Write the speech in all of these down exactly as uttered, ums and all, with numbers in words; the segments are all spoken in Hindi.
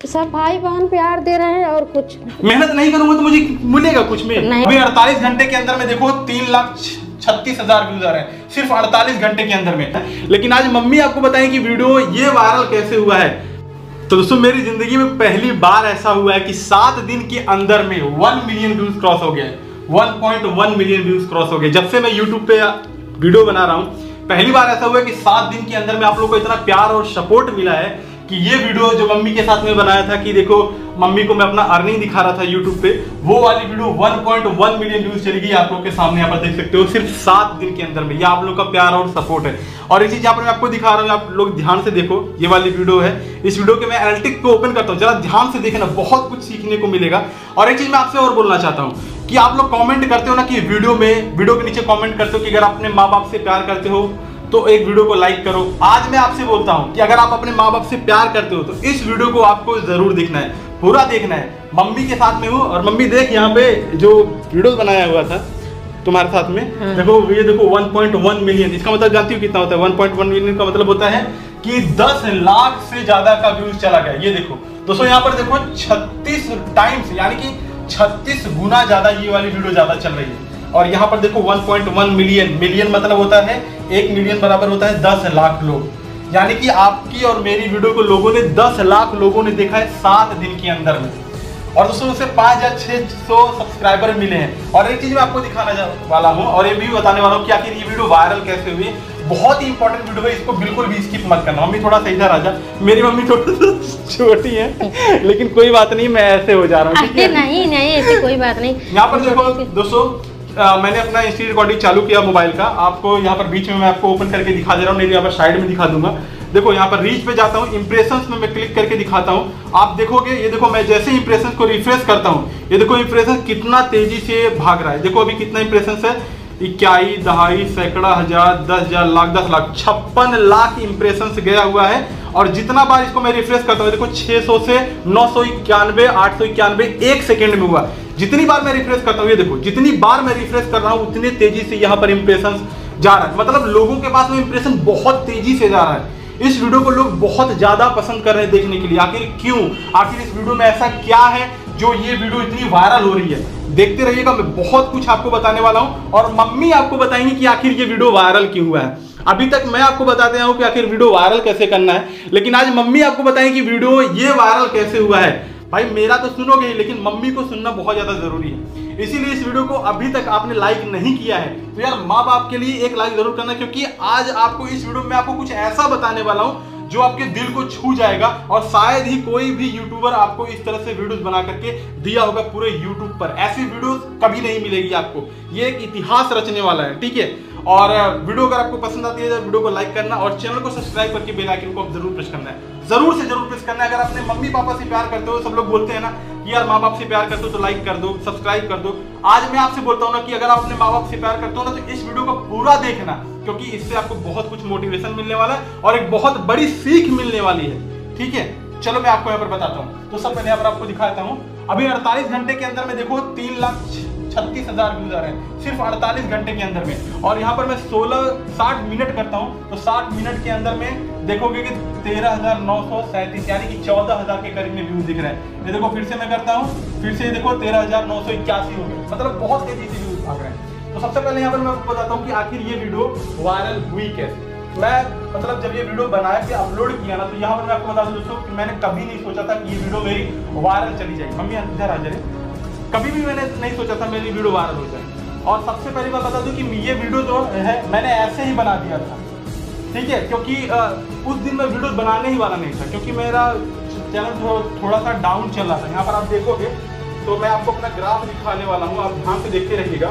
सब भाई बहन प्यार दे रहे हैं और कुछ मेहनत नहीं करूंगा तो मुझे मिलेगा कुछ में? अभी अड़तालीस घंटे के अंदर में देखो तीन लाख छत्तीस हजार व्यूज आ रहे हैं सिर्फ अड़तालीस घंटे के अंदर में। लेकिन आज मम्मी आपको बताएं कि वीडियो ये वायरल कैसे हुआ है। तो दोस्तों मेरी जिंदगी में पहली बार ऐसा हुआ है कि सात दिन के अंदर में वन मिलियन व्यूज क्रॉस हो गया है। One point one million views cross हो गए जब से मैं यूट्यूब पे वीडियो बना रहा हूँ। पहली बार ऐसा हुआ है कि सात दिन के अंदर में आप लोगों को इतना प्यार और सपोर्ट मिला है कि ये वीडियो जो मम्मी के साथ में बनाया था कि देखो मम्मी को मैं अपना अर्निंग दिखा रहा था यूट्यूब पे, वो वाली video one point one million views चली गई। आप लोग के सामने यहाँ पर देख सकते हो सिर्फ सात दिन के अंदर में। ये आप लोग का प्यार और सपोर्ट है। और ये चीज यहाँ पर मैं आपको दिखा रहा हूँ, आप लोग ध्यान से देखो। ये वाली वीडियो है, इस वीडियो के मैं एनालिटिक्स को ओपन करता हूँ, जरा ध्यान से देखना, बहुत कुछ सीखने को मिलेगा। और एक चीज मैं आपसे और बोलना चाहता हूँ कि आप लोग कमेंट करते हो ना कि वीडियो में वीडियो के नीचे कमेंट करते हो कि अगर आप अपने माँ बाप से प्यार करते हो तो एक वीडियो को लाइक करो। आज मैं आपसे बोलता हूं कि अगर आप अपने माँ बाप से प्यार करते हो तो इस वीडियो को आपको जरूर देखना है, पूरा देखना है। मम्मी के साथ में हूँ और मम्मी देख यहाँ पे जो वीडियो बनाया हुआ था तुम्हारे साथ में, हाँ। देखो ये देखो वन पॉइंट वन मिलियन, इसका मतलब जानती हो कितना होता है? वन पॉइंट वन मिलियन का मतलब होता है कि दस लाख से ज्यादा का व्यूज चला गया। ये देखो दोस्तों यहाँ पर देखो छत्तीस टाइम्स यानी कि छत्तीस गुना ज्यादा ये वाली वीडियो ज्यादा चल रही है। और यहाँ पर देखो one point one million, million मतलब होता है एक मिलियन बराबर होता है दस लाख लोग, यानी कि आपकी और मेरी वीडियो को लोगों ने दस लाख लोगों ने देखा है सात दिन के अंदर में। और दोस्तों उसे पाँच हजार छह सौ सब्सक्राइबर मिले हैं। और एक चीज मैं आपको दिखाने वाला हूँ और ये भी बताने वाला हूँ कि आखिर ये वीडियो वायरल कैसे हुई। बहुत ही इंपॉर्टेंट वीडियो है, इसको बिल्कुल भी स्किप मत करना। मम्मी थोड़ा सा इधर आ जा, मेरी मम्मी थोड़ी छोटी है लेकिन कोई बात नहीं, मैं ऐसे हो जा रहा हूँ। नहीं नहीं ऐसी कोई बात नहीं। यहाँ पर देखो दोस्तों आ, मैंने अपना इंस्टी रिकॉर्डिंग चालू किया मोबाइल का, आपको यहाँ पर बीच में मैं आपको ओपन करके दिखा दे रहा हूँ, नहीं यहाँ पर साइड में दिखा दूंगा। देखो यहाँ पर रीच पे जाता हूँ, इंप्रेशंस में मैं क्लिक करके दिखाता हूँ। आप देखोगे ये देखो मैं जैसे इंप्रेशंस को रिफ्रेश करता हूँ, ये देखो इंप्रेशन कितना तेजी से भाग रहा है। देखो अभी कितना इंप्रेशंस है, इक्याई दहाई सैकड़ा हजार दस हजार लाख दस लाख छप्पन लाख इंप्रेशंस गया हुआ है। और जितना बार इसको मैं रिफ्रेश करता हूँ देखो छह सौ से नौ सौ इक्यानवे आठ सौ इक्यानवे एक सेकेंड में हुआ। जितनी बार मैं रिफ्रेश करता हूँ ये देखो जितनी बार मैं रिफ्रेश कर रहा हूँ उतनी तेजी से यहाँ पर इंप्रेशंस जा रहा है। मतलब लोगों के पास में इंप्रेशन बहुत तेजी से जा रहा है। इस वीडियो को लोग बहुत ज्यादा पसंद कर रहे हैं देखने के लिए। आखिर क्यों? आखिर इस वीडियो में ऐसा क्या है जो ये वीडियो इतनी वायरल हो रही है? देखते रहिएगा, मैं बहुत कुछ आपको बताने वाला हूं और मम्मी आपको बताएंगे कि आखिर ये वीडियो वायरल क्यों हुआ है। अभी तक मैं आपको बताते हूं कि आखिर वीडियो वायरल कैसे करना है, लेकिन आज मम्मी आपको बताएंगे कि वीडियो ये वायरल कैसे हुआ है। भाई मेरा तो सुनोगे लेकिन मम्मी को सुनना बहुत ज्यादा जरूरी है। इसीलिए इस वीडियो को अभी तक आपने लाइक नहीं किया है तो यार माँ बाप के लिए एक लाइक जरूर करना, क्योंकि आज आपको इस वीडियो में आपको कुछ ऐसा बताने वाला हूं जो आपके दिल को छू जाएगा। और शायद ही कोई भी यूट्यूबर आपको इस तरह से वीडियोस बना करके दिया होगा पूरे यूट्यूब पर। ऐसी वीडियोस कभी नहीं मिलेगी आपको, ये एक इतिहास रचने वाला है, ठीक है। और वीडियो अगर आपको पसंद आती है तो वीडियो को लाइक करना और चैनल को सब्सक्राइब करके बेल आइकन को जरूर प्रेस करना है, जरूर से जरूर प्रेस करना है। अगर अपने मम्मी पापा से प्यार करते हो, सब लोग बोलते हैं ना कि यार माँ बाप से प्यार करते हो तो लाइक कर दो, सब्सक्राइब कर दो। आज मैं आपसे बोलता हूँ ना कि अगर आप अपने माँ बाप से प्यार करते हो ना तो इस वीडियो को पूरा देखना, क्योंकि इससे आपको बहुत कुछ मोटिवेशन मिलने वाला है और एक बहुत बड़ी सीख मिलने वाली है, ठीक है। चलो मैं आपको यहाँ पर बताता हूँ। तो सब पहले यहाँ पर आपको दिखाता हूँ। अभी अड़तालीस घंटे के अंदर में देखो तीन लाख छत्तीस हजार व्यूज आ रहे हैं सिर्फ अड़तालीस घंटे के अंदर में। और यहाँ पर मैं सोलह साठ मिनट करता हूँ तो साठ मिनट के अंदर में देखोगे कि तेरह हजार नौ सौ सैंतीस यानी कि चौदह हजार के करीब में व्यूज दिख रहे हैं। ये देखो फिर से मैं करता हूँ, फिर से देखो तेरह हजार नौ सौ इक्यासी हो गए, मतलब बहुत तेजी से व्यूज भाग रहे हैं। तो सबसे पहले यहाँ पर मैं आपको बताता हूँ कि आखिर ये वीडियो वायरल हुई कैसे। मैं मतलब जब ये वीडियो बनाया के अपलोड किया ना तो यहाँ पर मैं आपको बता दूं दोस्तों कि मैंने कभी नहीं सोचा था कि ये वीडियो मेरी वायरल चली जाएगी। मम्मी इधर आ जाए, कभी भी मैंने नहीं सोचा था मेरी वीडियो वायरल हो जाए। और सबसे पहली बात बता दूं कि ये वीडियो जो है मैंने ऐसे ही बना दिया था, ठीक है, क्योंकि उस दिन मैं वीडियो बनाने ही वाला नहीं था, क्योंकि मेरा चैनल थोड़ा सा डाउन चल रहा था। यहाँ पर आप देखोगे तो मैं आपको अपना ग्राफ दिखाने वाला हूँ, आप ध्यान से देखते रहिएगा।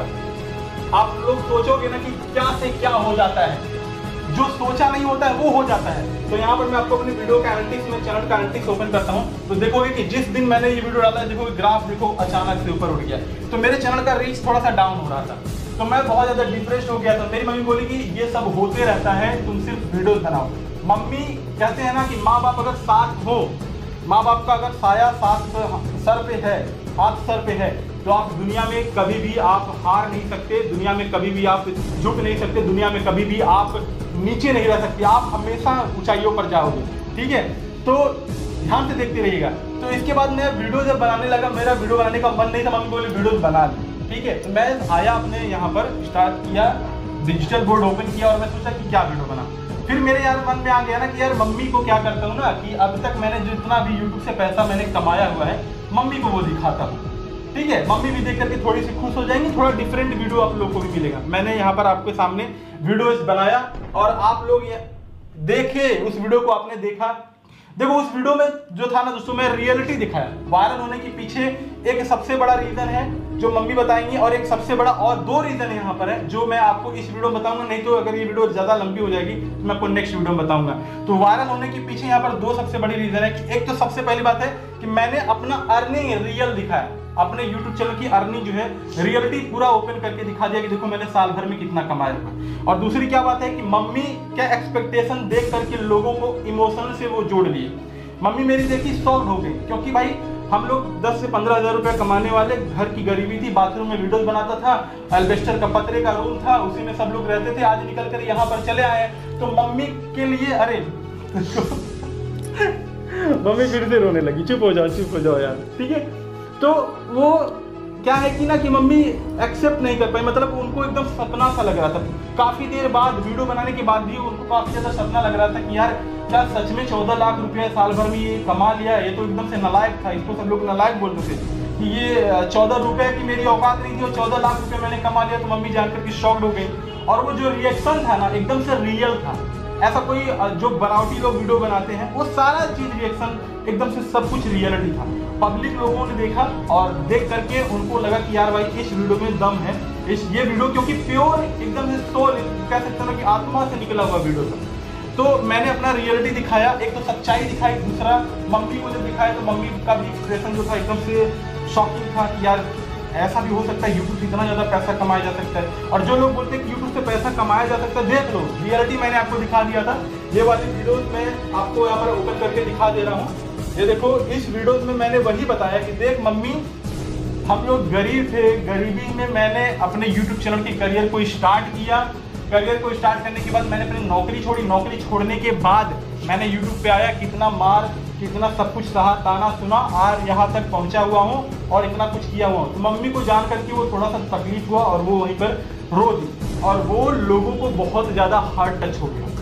आप लोग सोचोगे ना कि क्या से क्या हो जाता है, जो सोचा नहीं होता है वो हो जाता है। तो यहाँ पर मैं आपको अपनी वीडियो का एनालिटिक्स में चैनल का एनालिटिक्स ओपन करता हूँ तो देखोगे कि जिस दिन मैंने ये वीडियो डाला है देखोगे ग्राफ देखो अचानक से ऊपर उठ गया। तो मेरे चैनल का रीच थोड़ा सा डाउन हो रहा था तो मैं बहुत ज्यादा डिप्रेस्ड हो गया था। मेरी मम्मी बोली कि ये सब होते रहता है, तुम सिर्फ वीडियो बनाओ। मम्मी कहते हैं ना कि माँ बाप अगर साथ हो, माँ बाप का अगर साया साथ सर पे है, हाथ सर पे है, तो आप दुनिया में कभी भी आप हार नहीं सकते, दुनिया में कभी भी आप झुक नहीं सकते, दुनिया में कभी भी आप नीचे नहीं रह सकते, आप हमेशा ऊंचाइयों पर जाओगे, ठीक है। तो ध्यान से देखते रहिएगा। तो इसके बाद मैं वीडियो जब बनाने लगा, मेरा वीडियो बनाने का मन नहीं था, मम्मी बोली वीडियो बना ली, ठीक है। तो मैं आया अपने यहाँ पर, स्टार्ट किया, डिजिटल बोर्ड ओपन किया और मैं सोचा कि क्या वीडियो बना। फिर मेरे यार मन में आ गया ना कि यार मम्मी को क्या करता हूँ ना कि अब तक मैंने जितना भी यूट्यूब से पैसा मैंने कमाया हुआ है मम्मी को वो दिखाता हूँ, ठीक है। मम्मी भी देख करके थोड़ी सी खुश हो जाएंगी, थोड़ा डिफरेंट वीडियो आप लोगों को भी मिलेगा। मैंने यहाँ पर आपके सामने वीडियोस बनाया और आप लोग ये देखे, उस वीडियो को आपने देखा। देखो उस वीडियो में जो था ना दोस्तों, मैं रियलिटी दिखाया। वायरल होने के पीछे एक सबसे बड़ा रीजन है जो मम्मी बताएंगी, और एक सबसे बड़ा और दो रीजन यहाँ पर है जो मैं आपको इस वीडियो में बताऊंगा। नहीं तो अगर ये वीडियो ज्यादा लंबी हो जाएगी तो मैं आपको नेक्स्ट वीडियो में बताऊंगा। तो वायरल होने के पीछे यहाँ पर दो सबसे बड़ी रीजन है कि एक तो सबसे पहली बात है कि मैंने अपना अर्निंग रियल दिखाया, अपने यूट्यूब चैनल की अर्निंग जो है रियलिटी पूरा ओपन करके दिखा दिया कि देखो मैंने साल भर में कितना कमाया हुआ। और दूसरी क्या बात है कि मम्मी क्या एक्सपेक्टेशन देख करके लोगों को इमोशन से वो जोड़ लिए। मम्मी मेरी देखी शॉक्ड हो गई, क्योंकि भाई हम लोग दस से पंद्रह हजार रुपये कमाने वाले, घर की गरीबी थी, बाथरूम में वीडियोस बनाता था, एल्बेस्टर का पतरे का रूम था, उसी में सब लोग रहते थे। आज निकल कर यहाँ पर चले आए तो मम्मी के लिए अरे मम्मी फिर से रोने लगी। चुप हो जाओ, चुप हो जाओ यार, ठीक है। तो वो क्या है कि ना कि मम्मी एक्सेप्ट नहीं कर पाई, मतलब उनको एकदम सपना सा लग रहा था। काफी देर बाद वीडियो बनाने के बाद भी उनको काफी ज्यादा सपना लग रहा था कि यार क्या सच में चौदह लाख रुपया साल भर में ये कमा लिया। ये तो एकदम से नालायक था, इसको सब लोग नालायक बोलते थे कि ये चौदह रुपए की मेरी औकात नहीं थी और चौदह लाख रुपए मैंने कमा लिया। तो मम्मी जानकर के शॉक्ड हो गई, और वो जो रिएक्शन था ना एकदम से रियल था। ऐसा कोई जो बनावटी लोग वीडियो बनाते हैं वो सारा चीज रिएक्शन एकदम से सब कुछ रियलिटी था। पब्लिक लोगों ने देखा और देख करके उनको लगा कि यार भाई इस वीडियो में दम है। इस ये वीडियो क्योंकि प्योर एकदम से सोल, कह सकते हैं कि आत्मा से निकला हुआ वीडियो था। तो मैंने अपना रियलिटी दिखाया, एक तो सच्चाई दिखाई, दूसरा मम्मी को जब दिखाया तो मम्मी का भी एक्सप्रेशन जो था एकदम से शॉकिंग था कि यार ऐसा भी हो सकता है, यूट्यूब से इतना ज़्यादा पैसा कमाया जा सकता है। और जो लोग बोलते हैं कि यूट्यूब से पैसा कमाया जा सकता है, देख लो रियलिटी मैंने आपको दिखा दिया था। ये वाली वीडियोस मैं आपको यहाँ पर ओपन करके दिखा दे रहा हूँ। ये देखो, इस वीडियोस में मैंने वही बताया कि देख मम्मी, हम लोग गरीब थे, गरीबी में मैंने अपने यूट्यूब चैनल के करियर को स्टार्ट किया। करियर को स्टार्ट करने के बाद मैंने अपनी नौकरी छोड़ी, नौकरी छोड़ने के बाद मैंने यूट्यूब पे आया, कितना मार, कितना सब कुछ सहा, ताना सुना, और यहाँ तक पहुँचा हुआ हूँ और इतना कुछ किया हुआ हूँ। तो मम्मी को जान करके वो थोड़ा सा तकलीफ हुआ और वो वहीं पर रो दी, और वो लोगों को बहुत ज़्यादा हार्ड टच हो गया,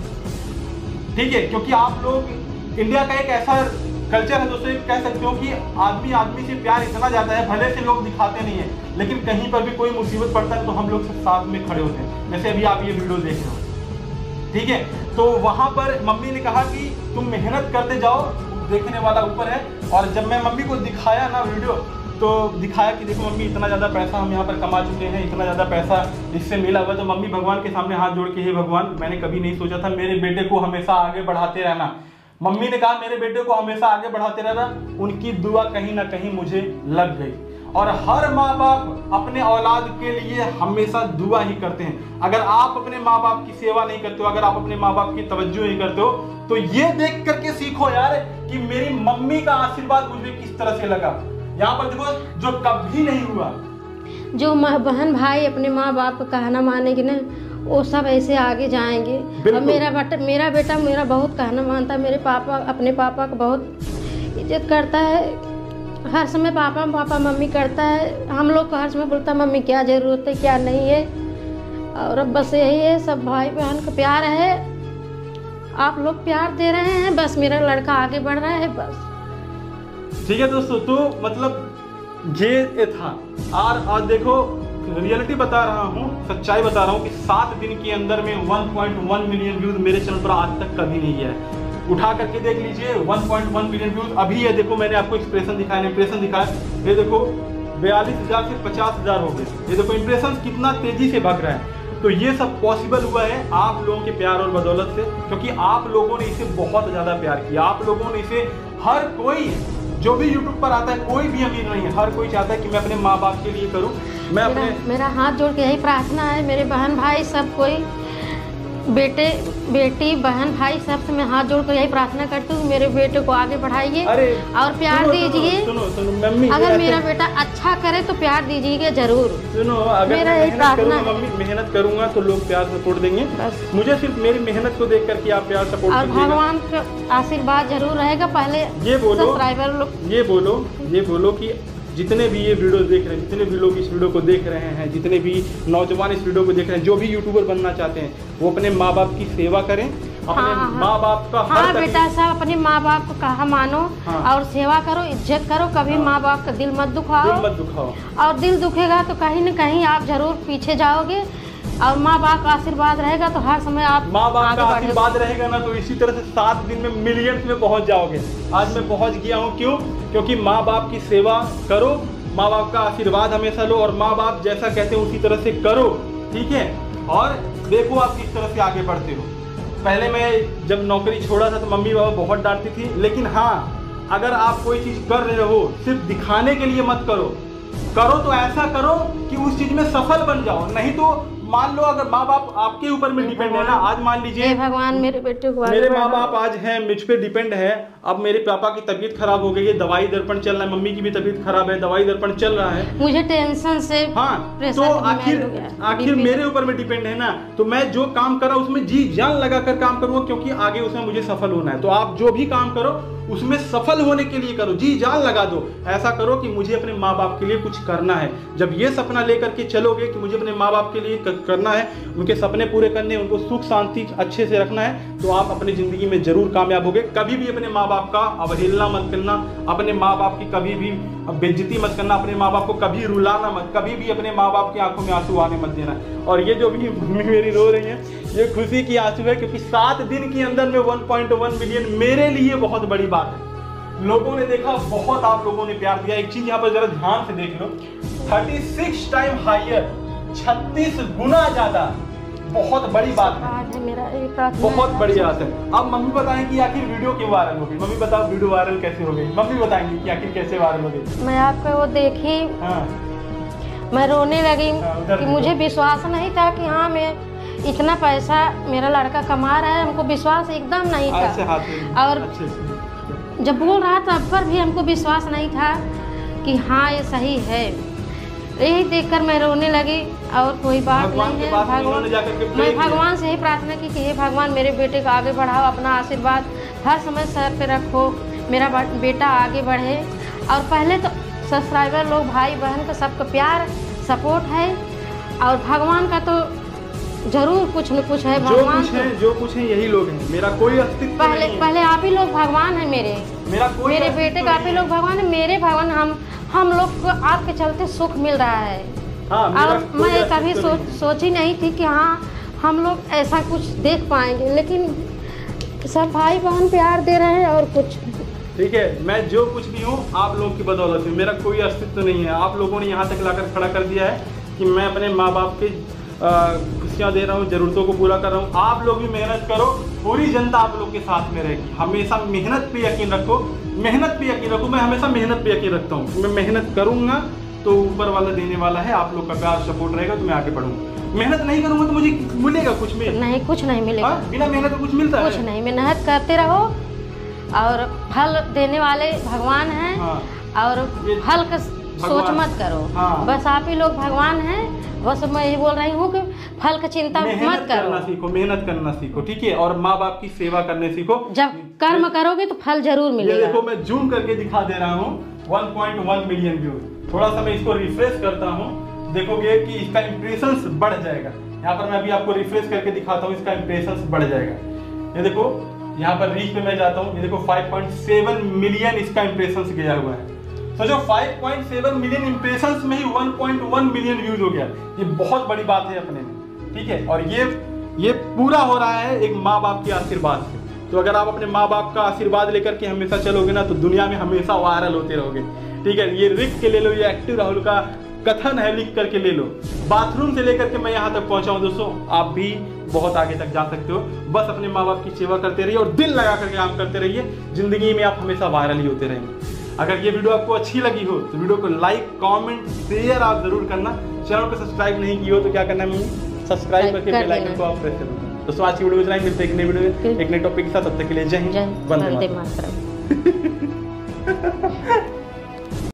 ठीक है। क्योंकि आप लोग, इंडिया का एक ऐसा कल्चर है दोस्तों, कह सकते हो कि आदमी आदमी से प्यार इतना जाता है, भले से लोग दिखाते नहीं है, लेकिन कहीं पर भी कोई मुसीबत पड़ता है तो हम लोग सब साथ में खड़े होते हैं। जैसे अभी आप ये वीडियो देख रहे हो, ठीक है। तो वहां पर मम्मी ने कहा कि तुम मेहनत करते जाओ, देखने वाला ऊपर है। और जब मैं मम्मी को दिखाया ना वीडियो, तो दिखाया कि देखो मम्मी, इतना ज़्यादा पैसा हम यहाँ पर कमा चुके हैं, इतना ज़्यादा पैसा इससे मिला हुआ। तो मम्मी भगवान के सामने हाथ जोड़ के, हे भगवान, मैंने कभी नहीं सोचा था मेरे बेटे को हमेशा आगे बढ़ाते रहना। मम्मी ने कहा मेरे बेटे को हमेशा आगे बढ़ाते रहना, उनकी दुआ कहीं ना कहीं मुझे लग गई। और हर माँ बाप अपने औलाद के लिए हमेशा दुआ ही करते हैं। अगर आप अपने माँ बाप की सेवा नहीं करते हो, अगर आप अपने माँ बाप की तवज्जो नहीं करते हो, तो ये देख करके सीखो यार कि मेरी मम्मी का आशीर्वाद मुझे किस तरह से लगा। यहाँ पर देखो, जो कभी नहीं हुआ। जो बहन भाई अपने माँ बाप का कहना मानेगी ना, वो सब ऐसे आगे जाएंगे। और मेरा बेटा मेरा बेटा मेरा बहुत कहना मानता है। मेरे पापा अपने पापा का बहुत इज्जत करता है, हर समय पापा पापा मम्मी करता है। हम लोग को हर समय बोलता है मम्मी क्या ज़रूरत है, क्या नहीं है। और अब बस यही है, सब भाई बहन का प्यार है। आप लोग प्यार दे रहे हैं, बस मेरा लड़का आगे बढ़ रहा है, बस। ठीक है दोस्तों, तो मतलब ये था। और आज देखो, रियलिटी बता रहा हूँ, सच्चाई बता रहा हूँ कि सात दिन के अंदर में one point one million views मेरे चैनल पर आज तक कभी नहीं गया है। उठा करके देख लीजिए, one point one million views अभी है। देखो मैंने आपको एक्सप्रेशन दिखाया, इंप्रेशन दिखाया, ये देखो बयालीस हजार से पचास हजार हो गए। ये देखो इंप्रेशन कितना तेजी से भाग रहा है। तो ये सब पॉसिबल हुआ है आप लोगों के प्यार और बदौलत से, क्योंकि आप लोगों ने इसे बहुत ज्यादा प्यार किया। आप लोगों ने इसे, हर कोई जो भी यूट्यूब पर आता है, कोई भी अमीर नहीं है, हर कोई चाहता है कि मैं अपने माँ बाप के लिए करूँ। मैं मेरा, अपने मेरा हाथ जोड़ के यही प्रार्थना है, मेरे बहन भाई सब कोई बेटे बेटी बहन भाई सबसे मैं हाथ जोड़ कर यही प्रार्थना करती हूँ मेरे बेटे को आगे बढ़ाइए और प्यार दीजिए। सुनो सुनो मम्मी, अगर मेरा बेटा अच्छा करे तो प्यार दीजिएगा जरूर। सुनो, अगर मेरा यही प्रार्थना है। मम्मी मेहनत करूंगा तो लोग प्यार सपोर्ट देंगे, बस मुझे सिर्फ मेरी मेहनत को देख करके आप प्यार सपोर्ट और भगवान का आशीर्वाद जरूर रहेगा। पहले ये बोलो सब्सक्राइबर लोग ये बोलो ये बोलो कि जितने भी ये वीडियो देख रहे हैं, जितने भी लोग इस वीडियो को देख रहे हैं, जितने भी नौजवान इस वीडियो को देख रहे हैं, जो भी यूट्यूबर बनना चाहते हैं वो अपने माँ बाप की सेवा करें, अपने हाँ, माँ बाप का हाँ बेटा सब अपने माँ बाप को कहा मानो, हाँ, और सेवा करो, इज्जत करो, कभी हाँ, माँ बाप का दिल मत दुखाओ, दिल मत दुखाओ। और दिल दुखेगा तो कहीं न कहीं आप जरूर पीछे जाओगे, और माँ बाप का आशीर्वाद रहेगा तो हर समय आप माँ बाप का आशीर्वाद रहेगा ना तो इसी तरह से सात दिन में मिलियंस में पहुंच जाओगे। आज मैं पहुंच गया हूँ, क्यों? क्योंकि माँ बाप की सेवा करो, माँ बाप का आशीर्वाद हमेशा लो, और माँ बाप जैसा कहते हैं उसी तरह से करो, ठीक है। और देखो आप किस तरह से आगे बढ़ते हो। पहले मैं जब नौकरी छोड़ा था तो मम्मी पापा बहुत डांटती थी, लेकिन हाँ अगर आप कोई चीज़ कर रहे हो सिर्फ दिखाने के लिए मत करो, करो तो ऐसा करो कि उस चीज में सफल बन जाओ। नहीं तो मान लो अगर माँ बाप आपके ऊपर में डिपेंड है ना, आज मान लीजिए भगवान मेरे बेटे को मेरे माँ बाप आज हैं मुझ पे डिपेंड है, अब मेरे पापा की तबीयत खराब हो गई है, दवाई दर्पण चल रहा है, मम्मी की भी तबीयत खराब है, दवाई दर्पण चल रहा है, मुझे टेंशन से हाँ तो आखिर आखिर मेरे ऊपर में डिपेंड है ना, तो मैं जो काम कर रहा हूँ उसमें जी जान लगा कर काम करूँगा, क्योंकि आगे उसमें मुझे सफल होना है। तो आप जो भी काम करो उसमें सफल होने के लिए करो, जी जान लगा दो, ऐसा करो कि मुझे अपने माँ बाप के लिए कुछ करना है। जब ये सपना लेकर के चलोगे कि मुझे अपने माँ बाप के लिए करना है, उनके सपने पूरे करने, उनको सुख शांति अच्छे से रखना है, तो आप अपनी जिंदगी में जरूर कामयाब होगे। कभी भी अपने माँ बाप का अवहेलना मत करना, अपने माँ बाप की कभी भी बेइज्जती मत करना, अपने माँ बाप को कभी रुलाना मत, कभी भी अपने माँ बाप की आंखों में आंसू आने मत देना। और ये जो भी मम्मी मेरी रो रही है ये खुशी की आंसू है, क्योंकि सात दिन के अंदर में वन पॉइंट वन मिलियन मेरे लिए बहुत बड़ी बात है। लोगों ने देखा, बहुत आप लोगों ने प्यार दिया। एक चीज यहाँ पर जरा ध्यान से देख लो, छत्तीस टाइम हायर, छत्तीस गुना ज्यादा, बहुत बड़ी बात है, मेरा बहुत बड़ी बात है। अब मम्मी बताएं कि आखिर वीडियो क्यों वायरल हो गई। मम्मी बताओ वीडियो वायरल कैसे हो गई, मम्मी बताएंगी कि आखिर कैसे वायरल हो गई। मैं आपका वो देखी, हाँ, मैं रोने लगी, हाँ, कि मुझे विश्वास नहीं था कि हाँ मैं इतना पैसा मेरा लड़का कमा रहा है, हमको विश्वास एकदम नहीं था। और जब बोल रहा था तब पर भी हमको विश्वास नहीं था कि हाँ ये सही है। यही देखकर मैं रोने लगी, और कोई बात नहीं है। भगवान, मैं भगवान से ही प्रार्थना की कि हे भगवान मेरे बेटे को आगे बढ़ाओ, अपना आशीर्वाद हर समय सर पे रखो, मेरा बेटा आगे बढ़े। और पहले तो सब्सक्राइबर लोग, भाई बहन का सबका प्यार सपोर्ट है, और भगवान का तो जरूर कुछ न कुछ है। भगवान जो कुछ है, जो कुछ है यही लोग हैं, मेरा कोई अस्तित्व पहले नहीं है। पहले आप ही लोग भगवान है मेरे, मेरा कोई मेरे बेटे का आप ही लोग भगवान है, मेरे भगवान। हम हम लोग को आपके चलते सुख मिल रहा है। हाँ, और मैं कभी सोच सोची नहीं थी कि हाँ हम लोग ऐसा कुछ देख पाएंगे, लेकिन सब भाई बहन प्यार दे रहे हैं और कुछ। ठीक है, मैं जो कुछ भी हूँ आप लोगों की बदौलत है, मेरा कोई अस्तित्व नहीं है। आप लोगों ने यहाँ तक लाकर खड़ा कर दिया है कि मैं अपने माँ बाप के खुशियाँ दे रहा हूँ, ज़रूरतों को पूरा कर रहा हूँ। आप लोग भी मेहनत करो, पूरी जनता आप लोग के साथ में रहेगी। हमेशा मेहनत पे यकीन रखो, मेहनत पे यकीन रखो। मैं हमेशा मेहनत पे यकीन रखता हूँ। मैं मेहनत करूँगा तो ऊपर वाला देने वाला है, आप लोग का प्यार सपोर्ट रहेगा तो मैं आगे बढ़ूँगा। मेहनत नहीं करूँगा तो मुझे मिलेगा कुछ में नहीं, कुछ नहीं मिलेगा। हा? बिना मेहनत का कुछ मिलता है कुछ नहीं। मेहनत करते रहो और फल देने वाले भगवान हैं। हाँ। और फल का सोच मत करो। हाँ। बस आप ही लोग भगवान हैं। बस मैं ये बोल रही हूँ कि फल का चिंता मत करो, करना सीखो, मेहनत करना सीखो, ठीक है। और माँ बाप की सेवा करने सीखो। जब कर्म करोगे तो फल जरूर मिलेगा। ये देखो मैं जूम करके दिखा दे रहा हूँ, one point one million views. थोड़ा सा मैं इसको रिफ्रेश करता हूँ, देखोगे कि इसका इंप्रेशंस बढ़ जाएगा। यहाँ पर मैं अभी आपको रिफ्रेश करके दिखाता हूँ, इसका इंप्रेशंस बढ़ जाएगा। ये देखो यहाँ पर रीच पे मैं जाता हूँ, ये देखो फाइव पॉइंट सेवन मिलियन इसका इंप्रेशंस गया हुआ है। तो जो five point seven million impressions में ही one point one million views हो गया, ये बहुत बड़ी बात है अपने में, ठीक है। और ये ये पूरा हो रहा है एक माँ बाप के आशीर्वाद से। तो अगर आप अपने माँ बाप का आशीर्वाद लेकर के हमेशा चलोगे ना तो दुनिया में हमेशा वायरल होते रहोगे, ठीक है। ये लिख के ले लो, ये एक्टिव राहुल का कथन है, लिख करके ले लो। बाथरूम से लेकर के मैं यहाँ तक पहुँचा हूँ दोस्तों, आप भी बहुत आगे तक जा सकते हो। बस अपने माँ बाप की सेवा करते रहिए और दिल लगा करके काम करते रहिए, जिंदगी में आप हमेशा वायरल ही होते रहेंगे। अगर ये वीडियो आपको अच्छी लगी हो तो वीडियो को लाइक, कमेंट, शेयर आप जरूर करना। चैनल को सब्सक्राइब नहीं की हो तो क्या करना है मम्मी? सब्सक्राइब करके बेल आइकन को आप प्रेस कर देना। दोस्तों आज की वीडियो में मिलते हैं एक नई वीडियो में एक नए टॉपिक के साथ, तब तक के लिए जय हिंद, वंदे वंदे मातरम। मातरम।